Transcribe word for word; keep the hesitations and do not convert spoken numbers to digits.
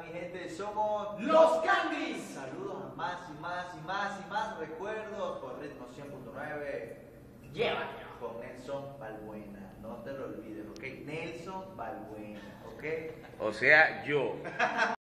mi gente? Somos Los Candies. Saludos a más y más y más y más recuerdos por Ritmo cien punto nueve. Llévatelo. Con Nelson Balbuena. No te lo olvides, ¿ok? Nelson Balbuena, ¿ok? O sea, yo.